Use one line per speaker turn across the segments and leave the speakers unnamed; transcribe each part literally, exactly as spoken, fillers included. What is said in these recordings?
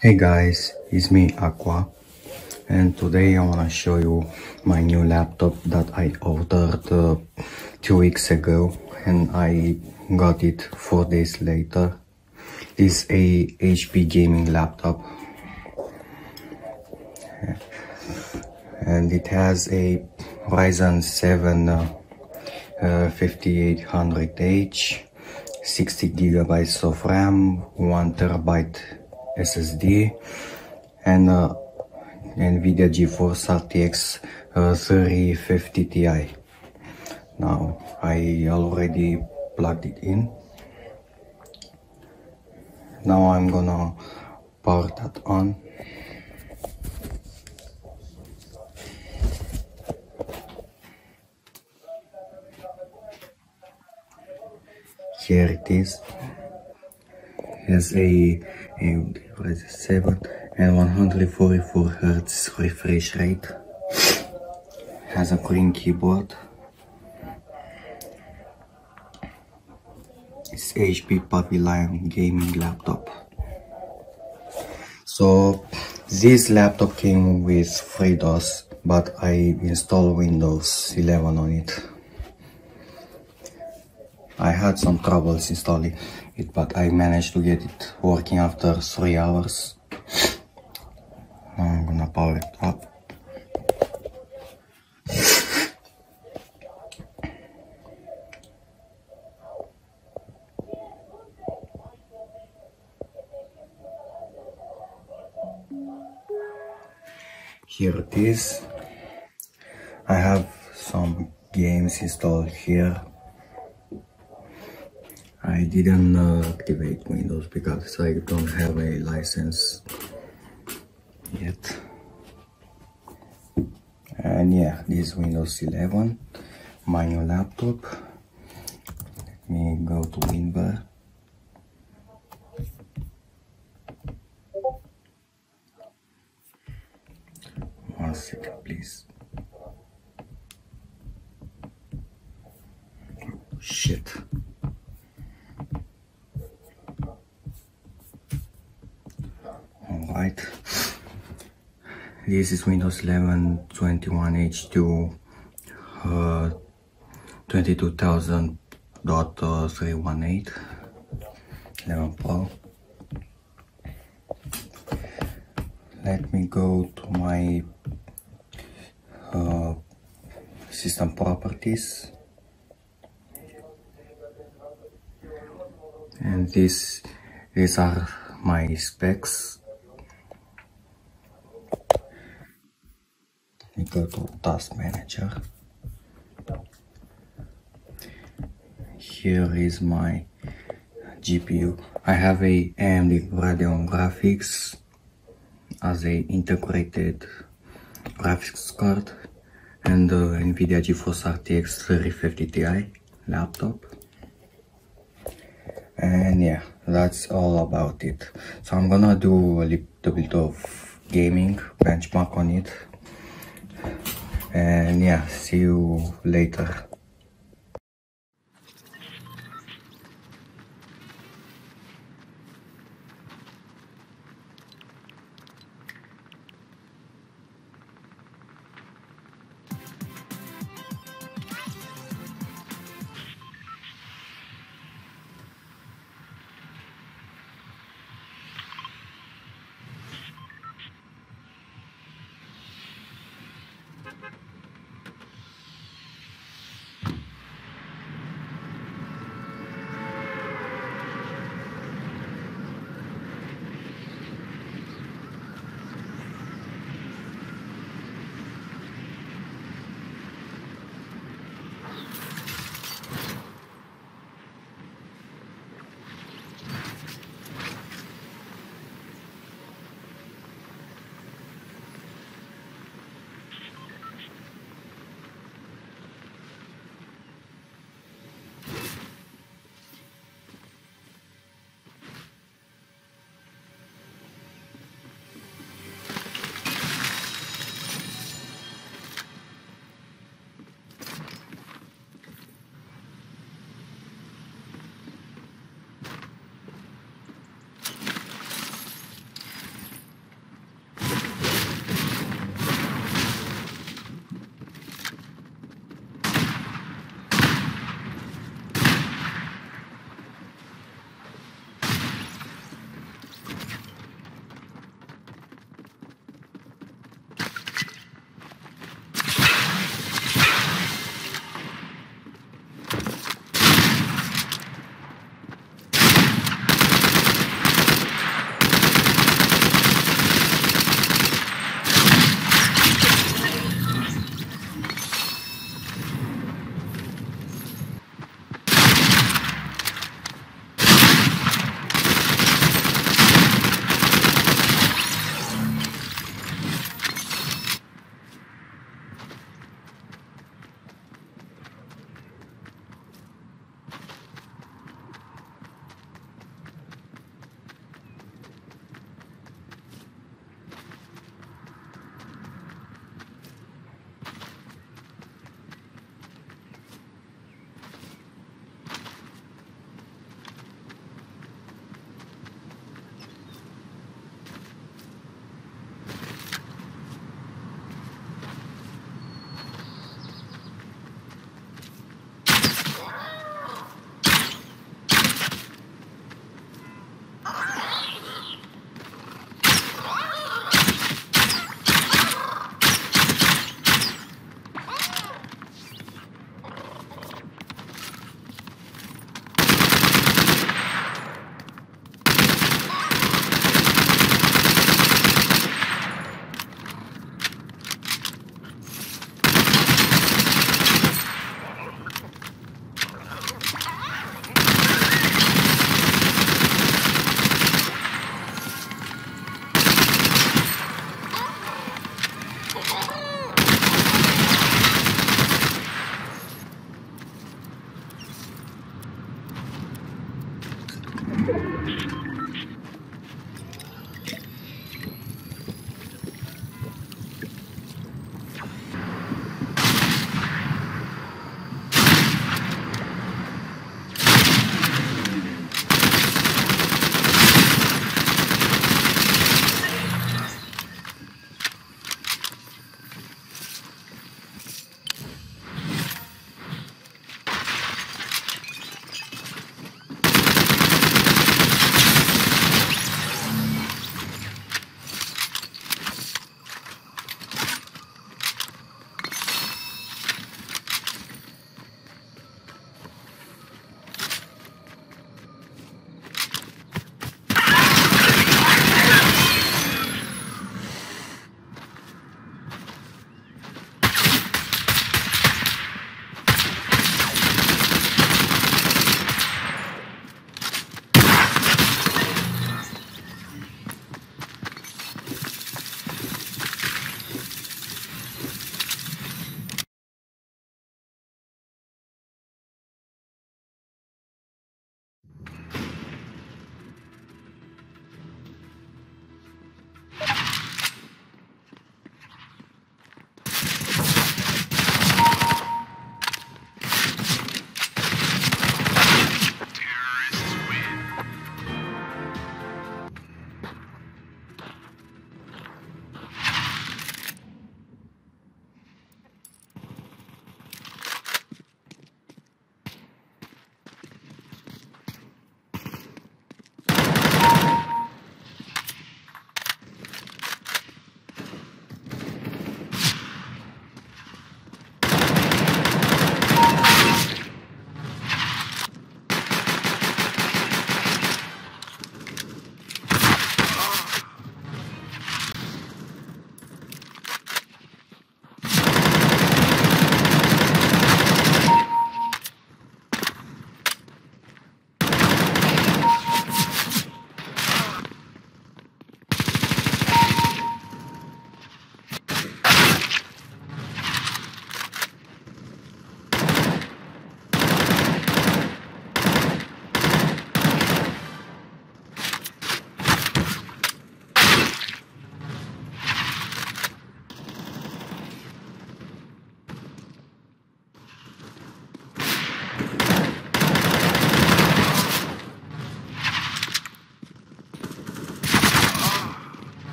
Hey guys, it's me Aqua, and today I wanna show you my new laptop that I ordered uh, two weeks ago and I got it four days later. It's a H P gaming laptop and it has a Ryzen seven uh, uh, fifty-eight hundred H, sixty gigabytes of RAM, one terabyte S S D, and uh, NVIDIA GeForce R T X uh, thirty fifty Ti. Now I already plugged it in. Now I'm gonna power that on. Here it is. Has a, a what is it, seven and one hundred forty-four hertz refresh rate. Has a clean keyboard. It's H P Pavilion gaming laptop. So this laptop came with FreeDOS, but I installed Windows eleven on it. I had some troubles installing it, but I managed to get it working after three hours. Now I'm gonna power it up. Here it is. I have some games installed here. I didn't uh, activate Windows because I don't have a license yet. And yeah, this is Windows eleven, my new laptop. Let me go to WinBar. One second, please. Oh, shit. Alright. This is Windows eleven twenty-one H two uh, twenty-two thousand dot three eighteen eleven Pro. Let me go to my uh, system properties, and this these are my specs. Let me go to Task Manager. Here is my G P U. I have a A M D Radeon Graphics as a integrated graphics card and uh, NVIDIA GeForce R T X thirty fifty Ti laptop. And yeah, that's all about it. So I'm gonna do a little bit of gaming benchmark on it. And yeah, see you later.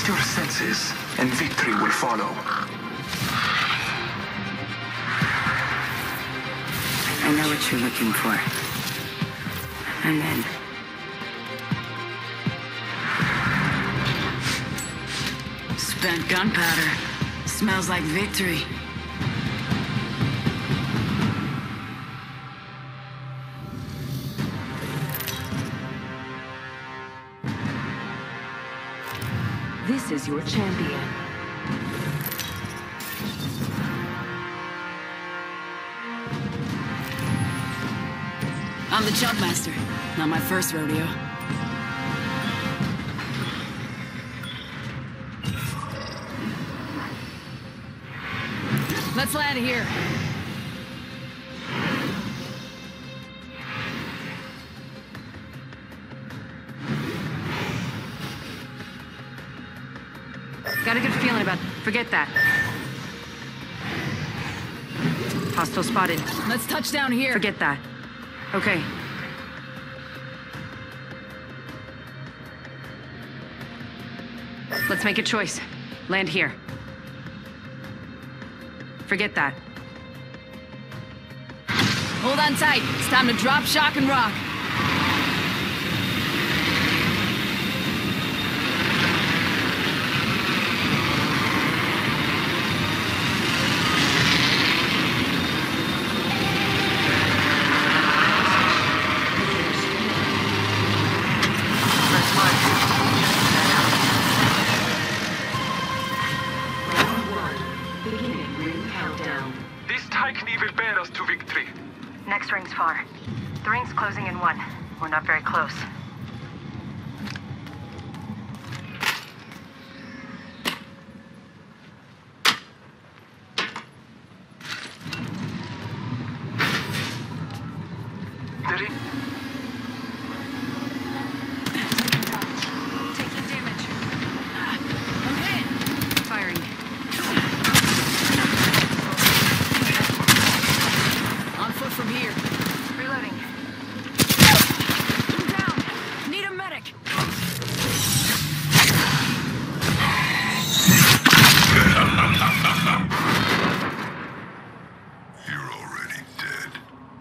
your senses, and victory will follow.
I know what you're looking for. I'm in. Spent gunpowder. Smells like victory.
This is your champion.
I'm the Jumpmaster. Not my first rodeo. Let's land here.
Got a good feeling about... Forget that. Hostile spotted.
Let's touch down here.
Forget that. Okay. Let's make a choice. Land here. Forget that.
Hold on tight. It's time to drop, shock, and rock.
This Tyche will bear us to victory.
Next ring's far. The ring's closing in one. We're not very close.
The ring...
Taking damage.
I'm hit.
Firing.
On foot from here.
Reloading.
I'm down. Need a medic.
You're already dead.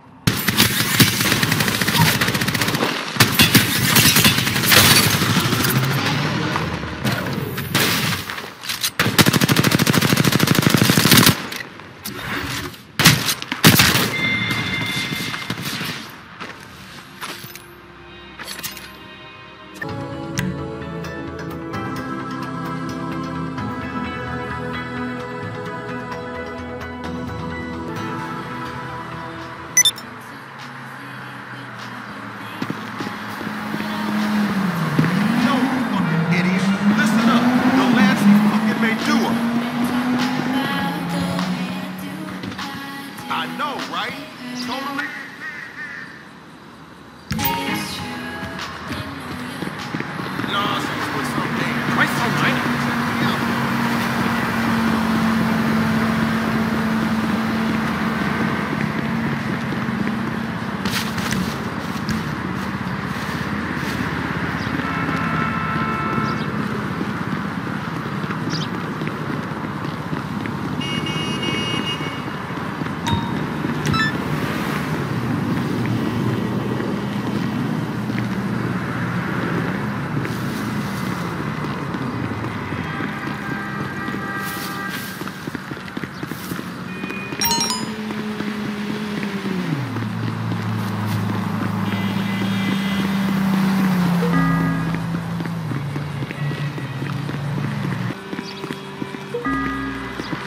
No, fucking idiot. Listen up. The last fucking may do 'em. I know, right? Totally. Nonsense with some name. Why so many?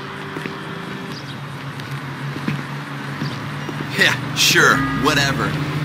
Yeah, sure, whatever.